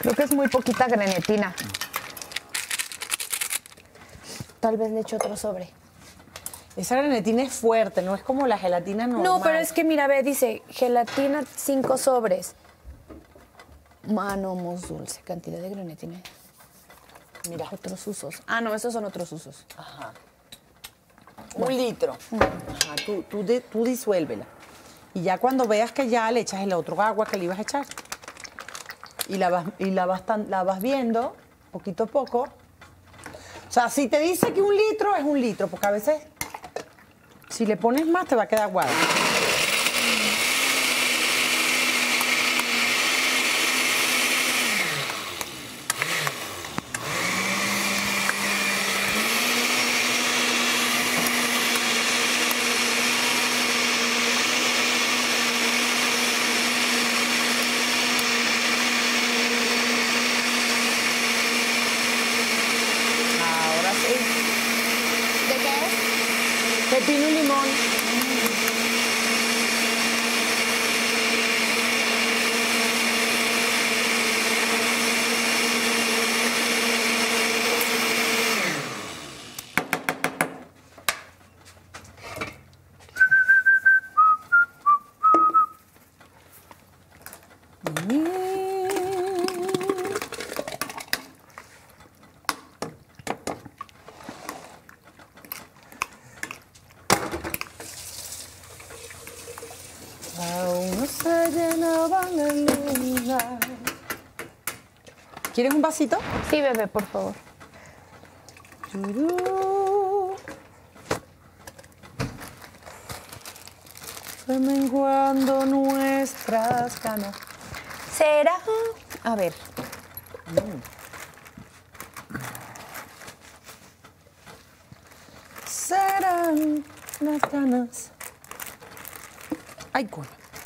Creo que es muy poquita grenetina. Tal vez le echo otro sobre. Esa grenetina es fuerte, no es como la gelatina normal. No, pero es que mira, ve, dice gelatina 5 sobres. Mano mousse dulce, cantidad de grenetina. Mira. Otros usos. Ah, no, esos son otros usos. Ajá. 1 litro. Ajá, tú disuélvela. Y ya cuando veas que ya le echas el otro agua que le ibas a echar. Y la vas viendo poquito a poco. O sea, si te dice que 1 litro, es 1 litro, porque a veces si le pones más te va a quedar aguado. Ahora sí. ¿De qué es? Pepino y limón. Aún no se llenaba la luna. ¿Quieres un vasito? Sí, bebé, por favor. Turú. Fue menguando nuestras canas. ¿Será? A ver. Serán las ganas. Ay, coño.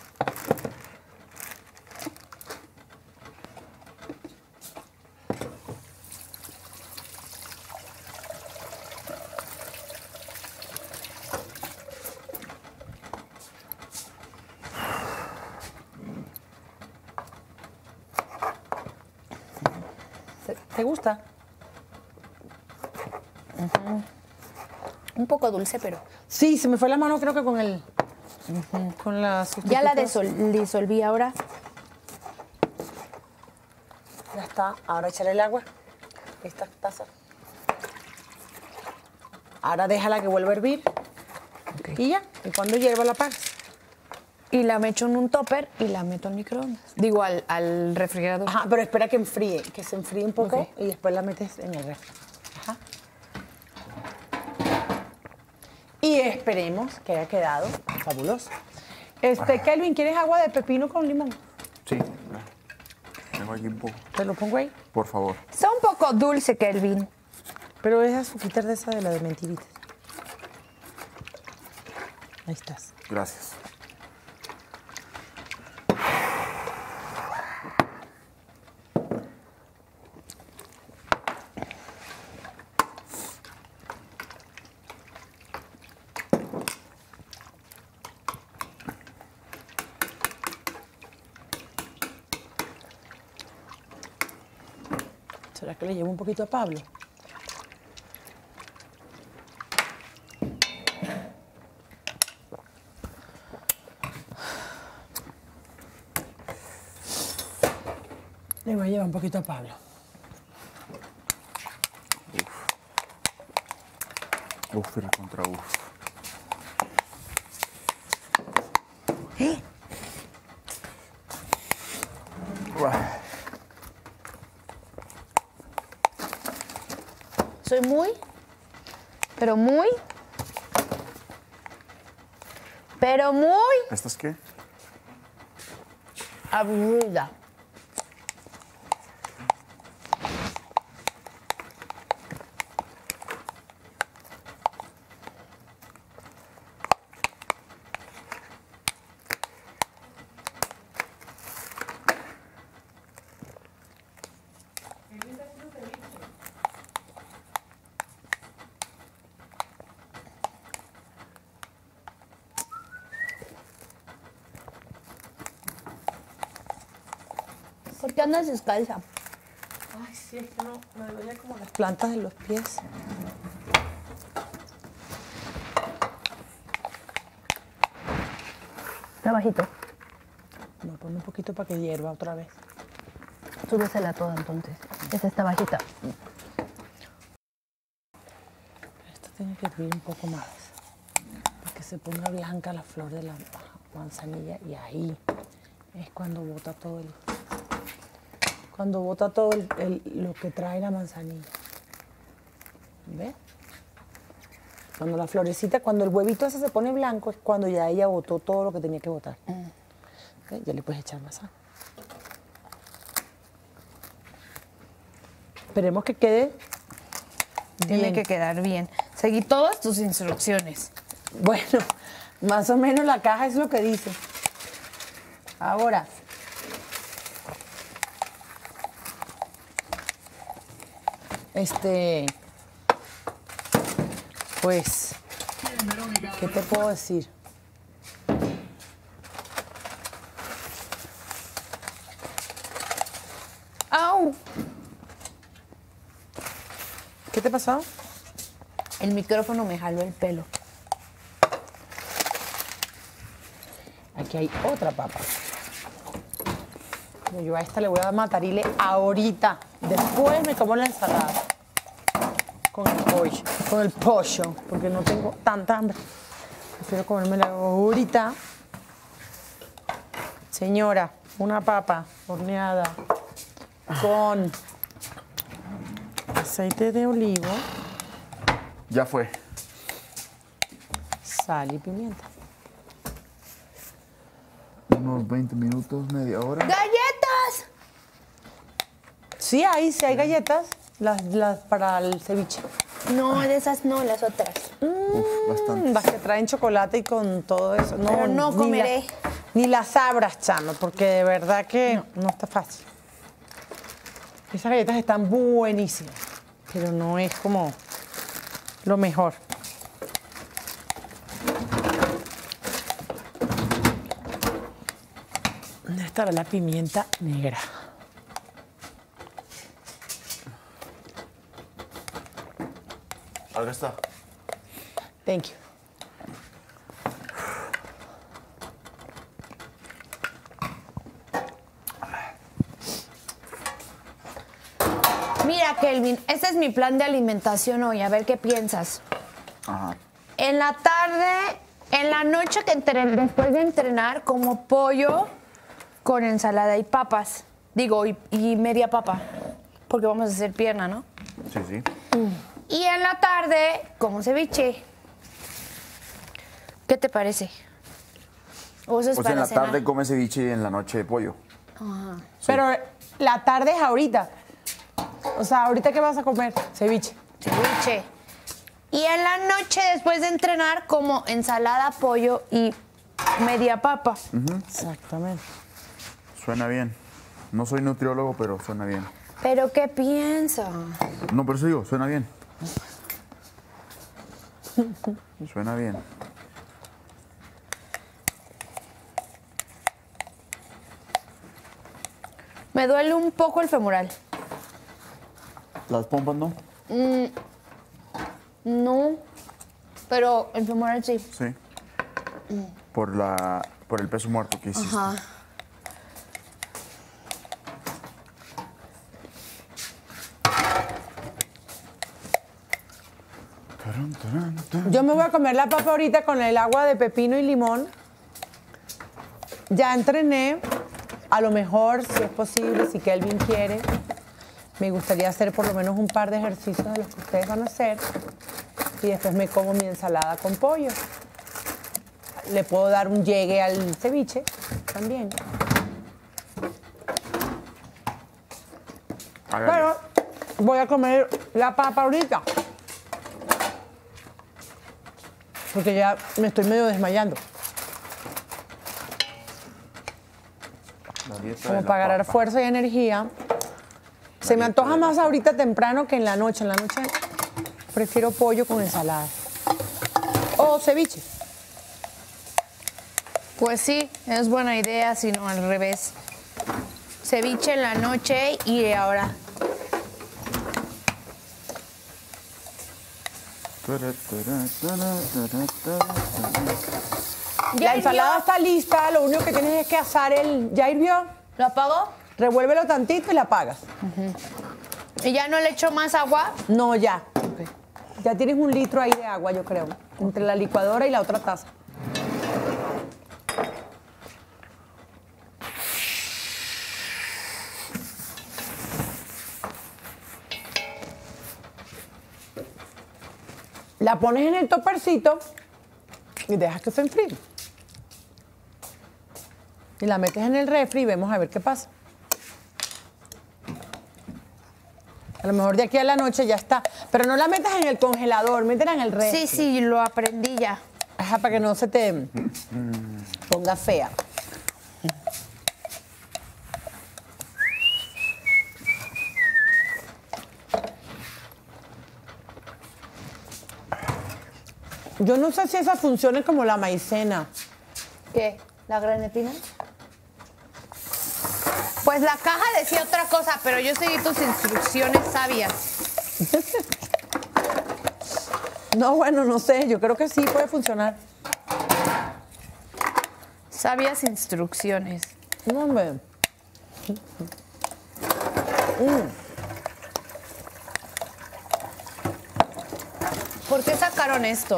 ¿Te gusta? Un poco dulce, pero Sí, se me fue la mano creo que con el... Con la ya la sustituta. disolví ahora. Ya está. Ahora echarle el agua. Esta taza. Ahora déjala que vuelva a hervir. Ok. Y ya. Y cuando hierva la apagas. Y la meto en un topper y la meto al microondas. Digo, al refrigerador. Ajá, pero espera que enfríe. Que se enfríe un poco Ok. y después la metes en el refri. Ajá. Y esperemos que haya quedado fabuloso. Kelvin, ¿quieres agua de pepino con limón? Sí, tengo aquí un poco. Te lo pongo ahí. Por favor. Está un poco dulce, Kelvin. Pero es azuquita de esa de la de mentiritas. Ahí estás. Gracias. ¿Será que le llevo un poquito a Pablo? Le voy a llevar un poquito a Pablo. Uf, era contra uf. Soy muy, pero muy, ¿Estas qué? aburrida. ¿Por qué andas descalza? Ay, sí, es que no, me duele como las plantas de los pies. Está bajito. Me pone un poquito para que hierva otra vez. Súbesela toda entonces. Esa está bajita. Esto tiene que hervir un poco más. Para que se ponga blanca la flor de la manzanilla. Y ahí es cuando bota todo el... Cuando bota todo lo que trae la manzanilla. ¿Ves? Cuando la florecita, cuando el huevito ese se pone blanco, es cuando ya ella botó todo lo que tenía que botar. ¿Ves? Ya le puedes echar más sal. Esperemos que quede Tiene bien. que quedar bien. Seguí todas tus instrucciones. Bueno, más o menos la caja es lo que dice. Ahora, pues, ¿qué te puedo decir? ¡Au! ¿Qué te pasó? El micrófono me jaló el pelo. Aquí hay otra papa. Pero yo a esta le voy a dar matarile ahorita. Después me como la ensalada. Con el pollo, porque no tengo tanta hambre. Prefiero comérmela ahorita. Señora, una papa horneada con aceite de olivo, Ya fue. sal y pimienta. Unos 20 minutos, media hora. ¡Galletas! Sí hay galletas las para el ceviche. No, de esas no, las otras. Uf, bastante. Las que traen chocolate y con todo eso. Pero no ni comeré. Ni las abras, chamo, porque de verdad que no está fácil. Esas galletas están buenísimas, pero no es como lo mejor. ¿Dónde estará la pimienta negra? Acá está. Thank you. Mira, Kelvin, ese es mi plan de alimentación hoy. A ver qué piensas. Ajá. En la tarde, en la noche después de entrenar, como pollo con ensalada y papas. Digo, y media papa. Porque vamos a hacer pierna, ¿no? Sí, sí. Y en la tarde, como ceviche. ¿Qué te parece? ¿O eso es Pues para en la cenar? tarde come ceviche y en la noche pollo. Pero la tarde es ahorita. O sea, ¿ahorita qué vas a comer? Ceviche. Ceviche. Y en la noche, después de entrenar, como ensalada, pollo y media papa. Exactamente. Suena bien. No soy nutriólogo, pero suena bien. ¿Pero qué piensa? No, pero eso digo, suena bien. Suena bien. Me duele un poco el femoral. Las pompas no. No, pero el femoral sí. Sí. Por el peso muerto que hiciste. Ajá. Tarán, tarán, tarán. Yo me voy a comer la papa ahorita con el agua de pepino y limón. Ya entrené. A lo mejor, si es posible, si Kelvin quiere, me gustaría hacer por lo menos un par de ejercicios de los que ustedes van a hacer. Y después me como mi ensalada con pollo. Le puedo dar un llegue al ceviche también. Hágale. Pero voy a comer la papa ahorita. Porque ya me estoy medio desmayando. La dieta de Como la para agarrar papa. fuerza y energía. Se me antoja más ahorita temprano que en la noche. En la noche prefiero pollo con ensalada. O ceviche. Pues sí, es buena idea, sino al revés. Ceviche en la noche y ahora La ensalada está lista, lo único que tienes es que asar el... ¿Ya hirvió? ¿Lo apago? Revuélvelo tantito y la apagas. ¿Y ya no le echo más agua? No, ya. Ya tienes 1 litro ahí de agua, yo creo. Entre la licuadora y la otra taza. La pones en el topercito y dejas que se enfríe. Y la metes en el refri y vemos a ver qué pasa. A lo mejor de aquí a la noche ya está. Pero no la metas en el congelador, métela en el refri. Sí, lo aprendí ya. Ajá, para que no se te ponga fea. Yo no sé si esa funciona como la maicena. ¿Qué? ¿La grenetina? Pues la caja decía otra cosa, pero yo seguí tus instrucciones sabias. No, bueno, no sé. Yo creo que sí puede funcionar. Sabias instrucciones. No, hombre. ¿Por qué sacaron esto,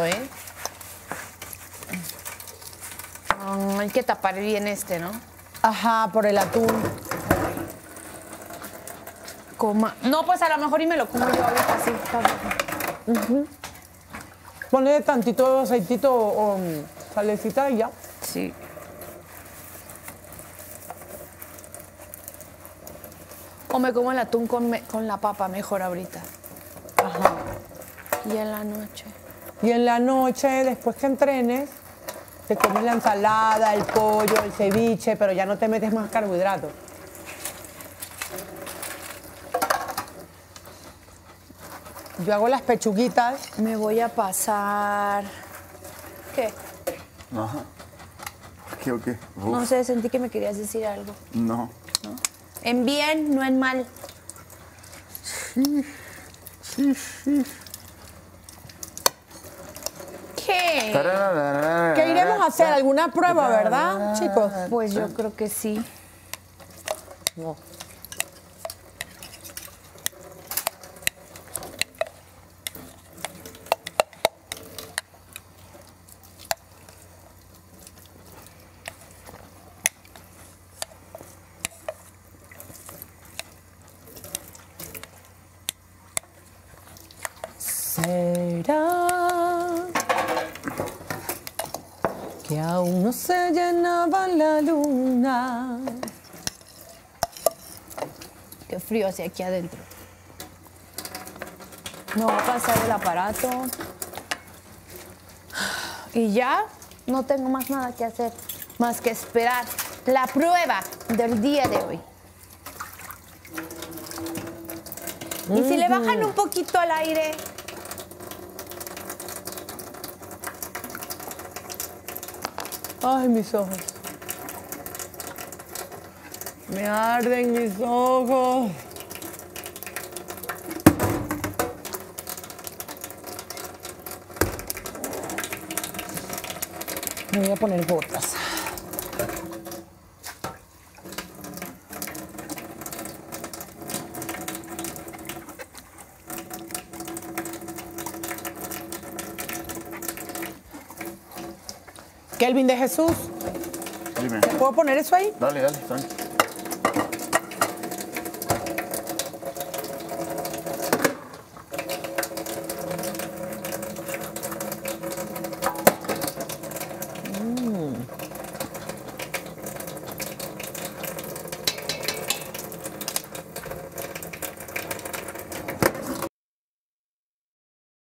Hay que tapar bien este, ¿no? Ajá, por el atún. No, pues a lo mejor y me lo como yo ahorita, sí. Está bien. Ponle tantito aceitito o salecita y ya. Sí. O me como el atún con la papa mejor ahorita. Ajá. Y en la noche. Y en la noche, después que entrenes, te comes la ensalada, el pollo, el ceviche, pero ya no te metes más carbohidratos. Yo hago las pechuguitas. Me voy a pasar... ¿Qué? Ajá. ¿Qué o qué? Uf, No sé, sentí que me querías decir algo. no. En bien, no en mal. ¿Qué? ¿Qué iremos a hacer? ¿Alguna prueba, verdad, chicos? Pues yo creo que sí. No. ¿Será que aún no se llenaba la luna? Qué frío hacia aquí adentro. Me voy a pasar el aparato. Y ya no tengo más nada que hacer, más que esperar la prueba del día de hoy. Y si le bajan un poquito al aire, Ay, mis ojos. Me arden mis ojos. Me voy a poner botas. Kelvin de Jesús, Dime. ¿puedo poner eso ahí? Dale, tranqui.